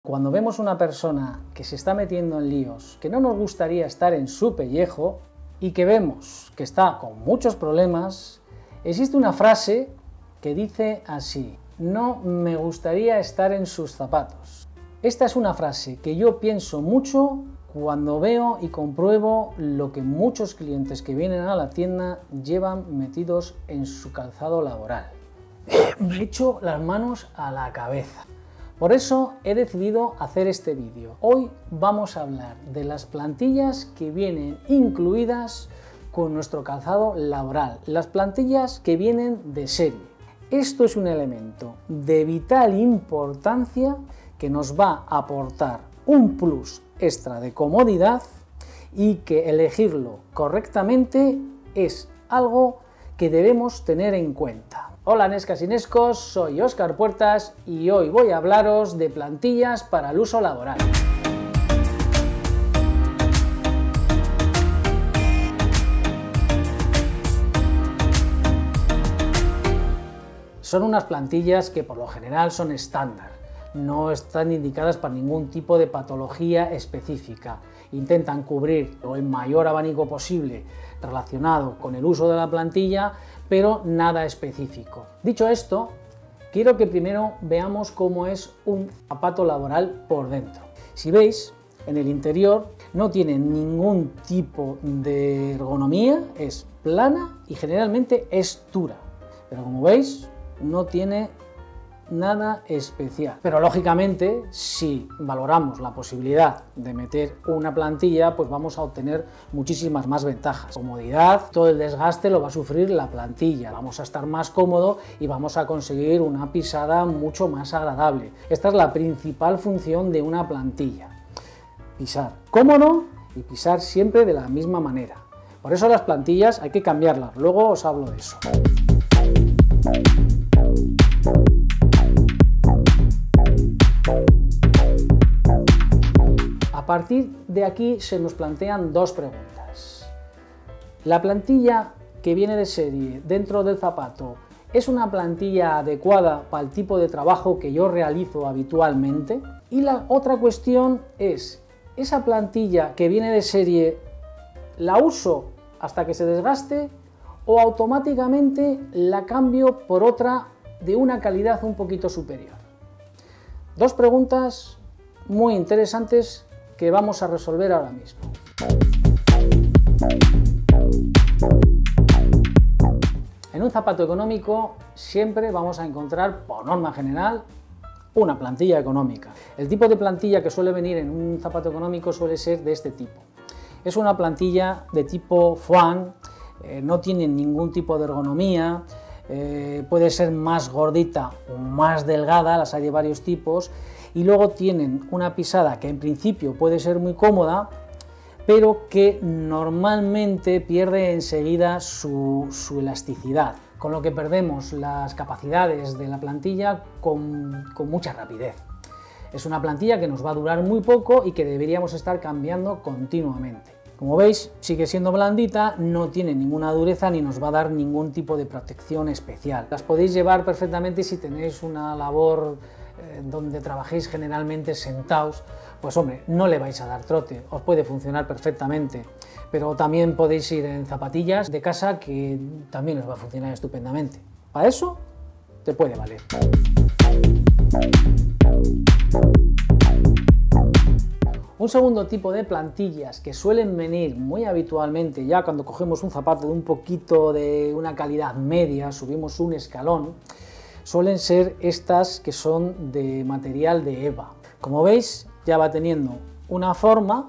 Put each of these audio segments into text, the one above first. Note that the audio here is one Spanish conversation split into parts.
Cuando vemos una persona que se está metiendo en líos, que no nos gustaría estar en su pellejo y que vemos que está con muchos problemas, existe una frase que dice así: no me gustaría estar en sus zapatos. Esta es una frase que yo pienso mucho cuando veo y compruebo lo que muchos clientes que vienen a la tienda llevan metidos en su calzado laboral. Me echo las manos a la cabeza. Por eso he decidido hacer este vídeo. Hoy vamos a hablar de las plantillas que vienen incluidas con nuestro calzado laboral, las plantillas que vienen de serie. Esto es un elemento de vital importancia que nos va a aportar un plus extra de comodidad y que elegirlo correctamente es algo que debemos tener en cuenta. Hola Nescas y Nescos, soy Óscar Puertas y hoy voy a hablaros de plantillas para el uso laboral. Son unas plantillas que por lo general son estándar, no están indicadas para ningún tipo de patología específica. Intentan cubrir el mayor abanico posible relacionado con el uso de la plantilla, pero nada específico. Dicho esto, quiero que primero veamos cómo es un zapato laboral por dentro. Si veis, en el interior no tiene ningún tipo de ergonomía, es plana y generalmente es dura, pero como veis no tiene nada especial. Pero lógicamente, si valoramos la posibilidad de meter una plantilla, pues vamos a obtener muchísimas más ventajas. Comodidad, todo el desgaste lo va a sufrir la plantilla, vamos a estar más cómodo y vamos a conseguir una pisada mucho más agradable. Esta es la principal función de una plantilla: pisar cómodo y pisar siempre de la misma manera. Por eso las plantillas hay que cambiarlas, luego os hablo de eso. A partir de aquí se nos plantean dos preguntas. ¿La plantilla que viene de serie dentro del zapato es una plantilla adecuada para el tipo de trabajo que yo realizo habitualmente? Y la otra cuestión es: ¿esa plantilla que viene de serie la uso hasta que se desgaste o automáticamente la cambio por otra de una calidad un poquito superior? Dos preguntas muy interesantes que vamos a resolver ahora mismo. En un zapato económico siempre vamos a encontrar, por norma general, una plantilla económica. El tipo de plantilla que suele venir en un zapato económico suele ser de este tipo. Es una plantilla de tipo Foam, no tiene ningún tipo de ergonomía, puede ser más gordita o más delgada, las hay de varios tipos, y luego tienen una pisada que en principio puede ser muy cómoda, pero que normalmente pierde enseguida su elasticidad, con lo que perdemos las capacidades de la plantilla con mucha rapidez. Es una plantilla que nos va a durar muy poco y que deberíamos estar cambiando continuamente. Como veis, sigue siendo blandita, no tiene ninguna dureza ni nos va a dar ningún tipo de protección especial. Las podéis llevar perfectamente si tenéis una labor donde trabajéis generalmente sentados, pues hombre, no le vais a dar trote, os puede funcionar perfectamente. Pero también podéis ir en zapatillas de casa, que también os va a funcionar estupendamente. Para eso te puede valer. Un segundo tipo de plantillas que suelen venir muy habitualmente ya cuando cogemos un zapato de un poquito de una calidad media, subimos un escalón, suelen ser estas que son de material de EVA. Como veis, ya va teniendo una forma,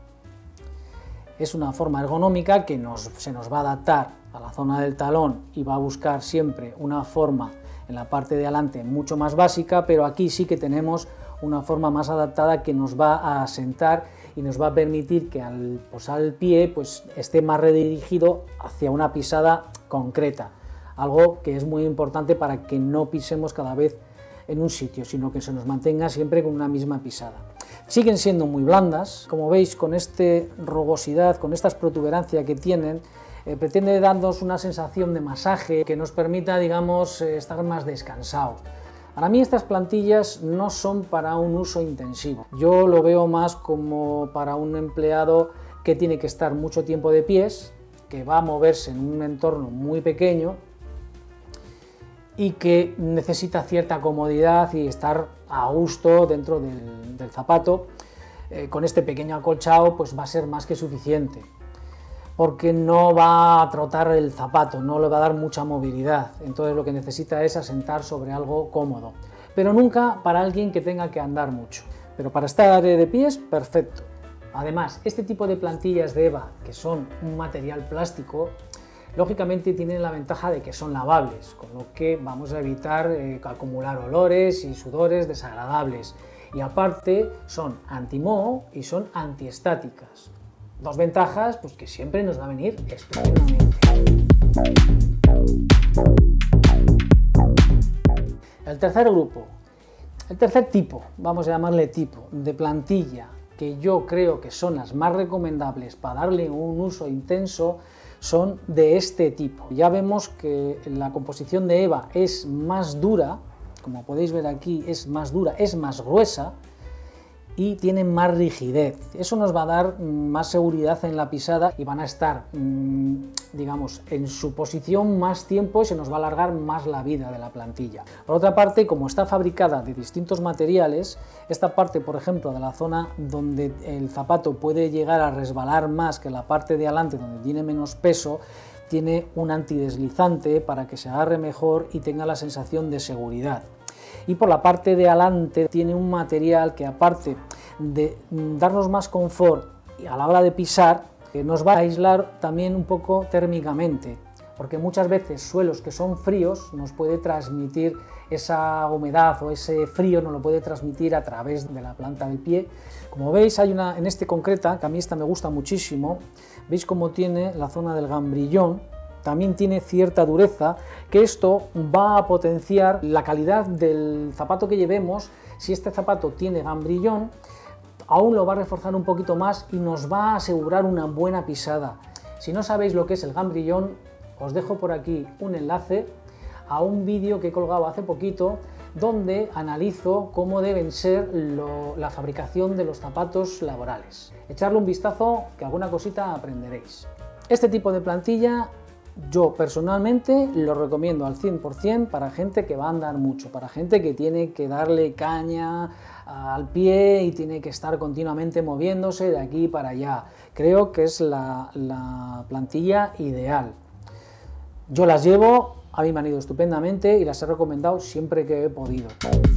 es una forma ergonómica que se nos va a adaptar a la zona del talón y va a buscar siempre una forma en la parte de adelante mucho más básica, pero aquí sí que tenemos una forma más adaptada que nos va a asentar y nos va a permitir que al posar el pie pues esté más redirigido hacia una pisada concreta, algo que es muy importante para que no pisemos cada vez en un sitio, sino que se nos mantenga siempre con una misma pisada. Siguen siendo muy blandas, como veis, con esta rugosidad, con estas protuberancias que tienen, pretende darnos una sensación de masaje que nos permita, digamos, estar más descansados. Para mí estas plantillas no son para un uso intensivo. Yo lo veo más como para un empleado que tiene que estar mucho tiempo de pies, que va a moverse en un entorno muy pequeño y que necesita cierta comodidad y estar a gusto dentro del zapato. Con este pequeño acolchado pues va a ser más que suficiente, porque no va a trotar el zapato, no le va a dar mucha movilidad, entonces lo que necesita es asentar sobre algo cómodo, pero nunca para alguien que tenga que andar mucho. Pero para estar de pies, perfecto. Además, este tipo de plantillas de EVA, que son un material plástico, lógicamente tienen la ventaja de que son lavables, con lo que vamos a evitar acumular olores y sudores desagradables. Y aparte son anti-moho y son antiestáticas. Dos ventajas pues, que siempre nos va a venir estupendamente. El tercer grupo, el tercer tipo, vamos a llamarle tipo, de plantilla, que yo creo que son las más recomendables para darle un uso intenso, son de este tipo. Ya vemos que la composición de EVA es más dura, como podéis ver aquí es más dura, es más gruesa y tiene más rigidez. Eso nos va a dar más seguridad en la pisada y van a estar, digamos, en su posición más tiempo y se nos va a alargar más la vida de la plantilla. Por otra parte, como está fabricada de distintos materiales, esta parte, por ejemplo, de la zona donde el zapato puede llegar a resbalar más que la parte de adelante donde tiene menos peso, tiene un antideslizante para que se agarre mejor y tenga la sensación de seguridad. Y por la parte de adelante tiene un material que, aparte de darnos más confort a la hora de pisar, nos va a aislar también un poco térmicamente, porque muchas veces suelos que son fríos nos puede transmitir esa humedad o ese frío, nos lo puede transmitir a través de la planta del pie. Como veis, hay una en este concreta, que a mí esta me gusta muchísimo, veis cómo tiene la zona del gambrillón, también tiene cierta dureza, que esto va a potenciar la calidad del zapato que llevemos. Si este zapato tiene gambrillón, aún lo va a reforzar un poquito más y nos va a asegurar una buena pisada. Si no sabéis lo que es el gambrillón, os dejo por aquí un enlace a un vídeo que he colgado hace poquito, donde analizo cómo deben ser la fabricación de los zapatos laborales. Echarle un vistazo, que alguna cosita aprenderéis. Este tipo de plantilla yo personalmente lo recomiendo al 100% para gente que va a andar mucho, para gente que tiene que darle caña al pie y tiene que estar continuamente moviéndose de aquí para allá. Creo que es la plantilla ideal. Yo las llevo, a mí me han ido estupendamente y las he recomendado siempre que he podido.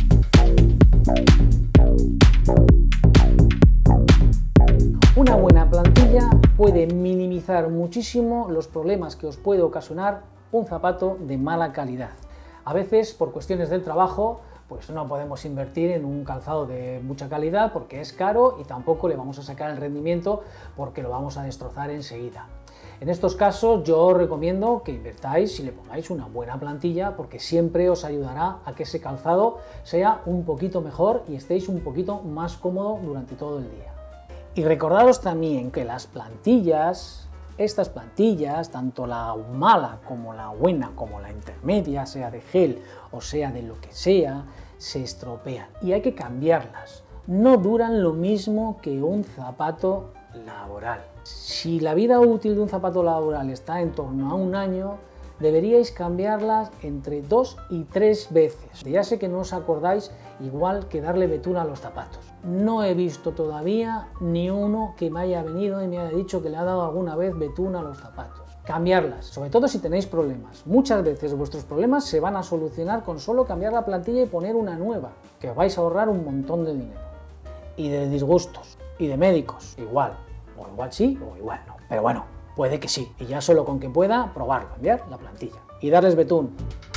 Una buena plantilla puede minimizar muchísimo los problemas que os puede ocasionar un zapato de mala calidad. A veces, por cuestiones del trabajo, pues no podemos invertir en un calzado de mucha calidad porque es caro y tampoco le vamos a sacar el rendimiento porque lo vamos a destrozar enseguida. En estos casos yo os recomiendo que invertáis y le pongáis una buena plantilla, porque siempre os ayudará a que ese calzado sea un poquito mejor y estéis un poquito más cómodo durante todo el día. Y recordaros también que las plantillas, estas plantillas, tanto la mala como la buena como la intermedia, sea de gel o sea de lo que sea, se estropean y hay que cambiarlas. No duran lo mismo que un zapato laboral. Si la vida útil de un zapato laboral está en torno a un año, deberíais cambiarlas entre 2 y 3 veces. Ya sé que no os acordáis, igual que darle betún a los zapatos. No he visto todavía ni uno que me haya venido y me haya dicho que le ha dado alguna vez betún a los zapatos. Cambiarlas, sobre todo si tenéis problemas. Muchas veces vuestros problemas se van a solucionar con solo cambiar la plantilla y poner una nueva, que os vais a ahorrar un montón de dinero. Y de disgustos, y de médicos, igual. O igual sí, o igual no. Pero bueno, puede que sí. Y ya solo con que pueda, probarlo, cambiar la plantilla. Y darles betún.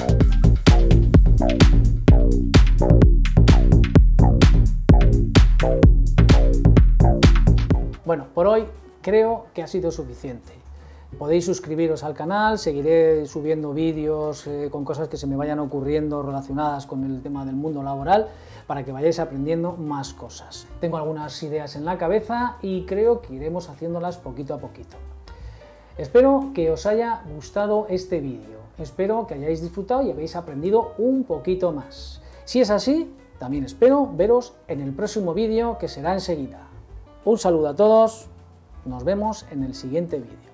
Bueno, por hoy creo que ha sido suficiente. Podéis suscribiros al canal, seguiré subiendo vídeos con cosas que se me vayan ocurriendo relacionadas con el tema del mundo laboral para que vayáis aprendiendo más cosas. Tengo algunas ideas en la cabeza y creo que iremos haciéndolas poquito a poquito. Espero que os haya gustado este vídeo, espero que hayáis disfrutado y habéis aprendido un poquito más. Si es así, también espero veros en el próximo vídeo, que será enseguida. Un saludo a todos, nos vemos en el siguiente vídeo.